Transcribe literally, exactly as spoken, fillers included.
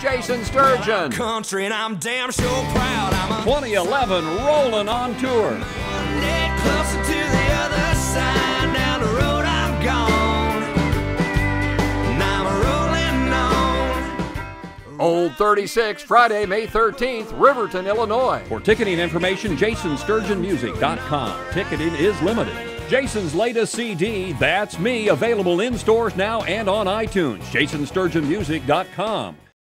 Jason Sturgeon. Country, and I'm damn sure proud. I'm a twenty eleven Rollin' on Tour. Get closer to the other side. Down the road I've gone, and I'm rolling on. Old thirty-six, Friday, May thirteenth, Riverton, Illinois. For ticketing information, jason sturgeon music dot com. Ticketing is limited. Jason's latest C D, That's Me, available in stores now and on iTunes. jason sturgeon music dot com.